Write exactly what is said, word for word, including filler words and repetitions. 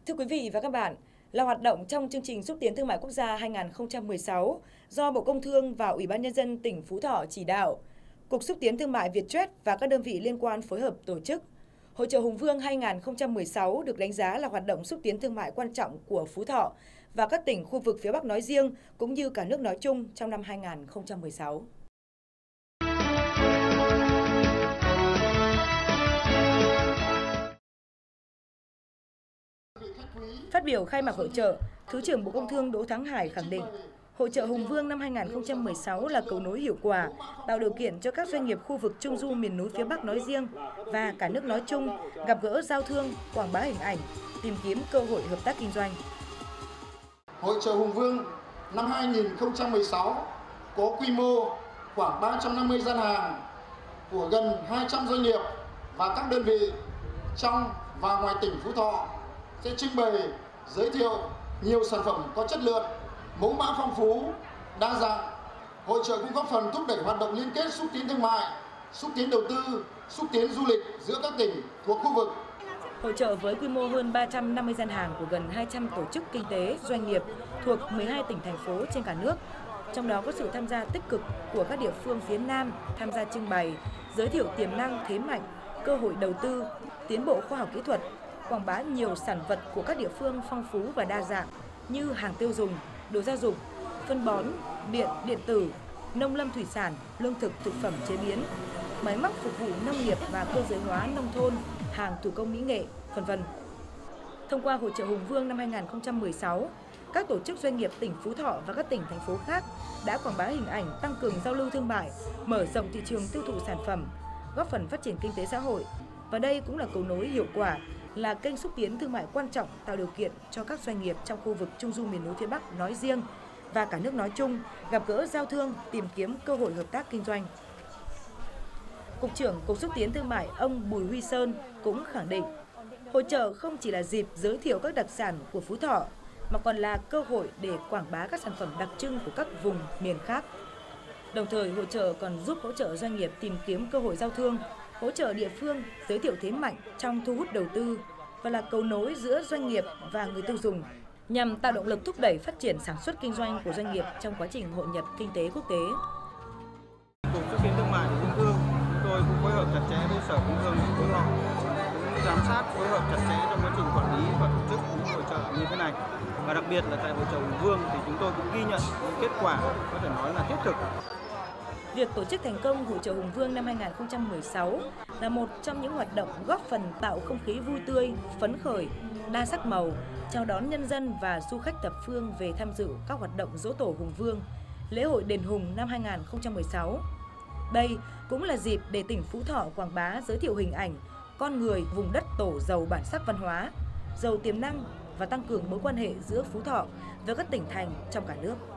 Thưa quý vị và các bạn, là hoạt động trong chương trình xúc tiến thương mại quốc gia hai nghìn không trăm mười sáu do Bộ Công Thương và Ủy ban Nhân dân tỉnh Phú Thọ chỉ đạo, Cục Xúc tiến Thương mại Viettrade và các đơn vị liên quan phối hợp tổ chức. Hội chợ Hùng Vương hai nghìn không trăm mười sáu được đánh giá là hoạt động xúc tiến thương mại quan trọng của Phú Thọ và các tỉnh khu vực phía Bắc nói riêng cũng như cả nước nói chung trong năm hai nghìn không trăm mười sáu. Phát biểu khai mạc hội chợ, Thứ trưởng Bộ Công Thương Đỗ Thắng Hải khẳng định, Hội chợ Hùng Vương năm hai nghìn không trăm mười sáu là cầu nối hiệu quả, tạo điều kiện cho các doanh nghiệp khu vực Trung du miền núi phía Bắc nói riêng và cả nước nói chung gặp gỡ giao thương, quảng bá hình ảnh, tìm kiếm cơ hội hợp tác kinh doanh. Hội chợ Hùng Vương năm hai nghìn không trăm mười sáu có quy mô khoảng ba trăm năm mươi gian hàng của gần hai trăm doanh nghiệp và các đơn vị trong và ngoài tỉnh Phú Thọ sẽ trưng bày, giới thiệu nhiều sản phẩm có chất lượng, mẫu mã phong phú, đa dạng. Hội chợ cũng góp phần thúc đẩy hoạt động liên kết xúc tiến thương mại, xúc tiến đầu tư, xúc tiến du lịch giữa các tỉnh thuộc khu vực. Hội chợ với quy mô hơn ba trăm năm mươi gian hàng của gần hai trăm tổ chức kinh tế, doanh nghiệp thuộc mười hai tỉnh, thành phố trên cả nước. Trong đó có sự tham gia tích cực của các địa phương phía Nam tham gia trưng bày, giới thiệu tiềm năng, thế mạnh, cơ hội đầu tư, tiến bộ khoa học kỹ thuật, quảng bá nhiều sản vật của các địa phương phong phú và đa dạng như hàng tiêu dùng, đồ gia dụng, phân bón, điện, điện tử, nông lâm thủy sản, lương thực, thực phẩm chế biến, máy móc phục vụ nông nghiệp và cơ giới hóa nông thôn, hàng thủ công mỹ nghệ, vân vân. Thông qua Hội chợ Hùng Vương năm hai nghìn không trăm mười sáu, các tổ chức doanh nghiệp tỉnh Phú Thọ và các tỉnh, thành phố khác đã quảng bá hình ảnh, tăng cường giao lưu thương mại, mở rộng thị trường tiêu thụ sản phẩm, góp phần phát triển kinh tế xã hội. Và đây cũng là cầu nối hiệu quả, là kênh xúc tiến thương mại quan trọng tạo điều kiện cho các doanh nghiệp trong khu vực Trung du miền núi phía Bắc nói riêng và cả nước nói chung gặp gỡ giao thương, tìm kiếm cơ hội hợp tác kinh doanh. Cục trưởng Cục Xúc tiến Thương mại ông Bùi Huy Sơn cũng khẳng định, hội chợ không chỉ là dịp giới thiệu các đặc sản của Phú Thọ, mà còn là cơ hội để quảng bá các sản phẩm đặc trưng của các vùng miền khác. Đồng thời, hội chợ còn giúp hỗ trợ doanh nghiệp tìm kiếm cơ hội giao thương, hỗ trợ địa phương giới thiệu thế mạnh trong thu hút đầu tư và là cầu nối giữa doanh nghiệp và người tiêu dùng nhằm tạo động lực thúc đẩy phát triển sản xuất kinh doanh của doanh nghiệp trong quá trình hội nhập kinh tế quốc tế. Cục Xúc tiến Thương mại Công Thương chúng tôi cũng phối hợp chặt chẽ với Sở Công Thương Phú Thọ, cũng giám sát phối hợp chặt chẽ trong quá trình quản lý và tổ chức những hội chợ như thế này. Và đặc biệt là tại hội chợ Hùng Vương thì chúng tôi cũng ghi nhận những kết quả có thể nói là thiết thực. Việc tổ chức thành công Hội chợ Hùng Vương năm hai nghìn không trăm mười sáu là một trong những hoạt động góp phần tạo không khí vui tươi, phấn khởi, đa sắc màu, chào đón nhân dân và du khách thập phương về tham dự các hoạt động Giỗ Tổ Hùng Vương, lễ hội Đền Hùng năm hai nghìn không trăm mười sáu. Đây cũng là dịp để tỉnh Phú Thọ quảng bá, giới thiệu hình ảnh, con người vùng đất tổ giàu bản sắc văn hóa, giàu tiềm năng và tăng cường mối quan hệ giữa Phú Thọ với các tỉnh thành trong cả nước.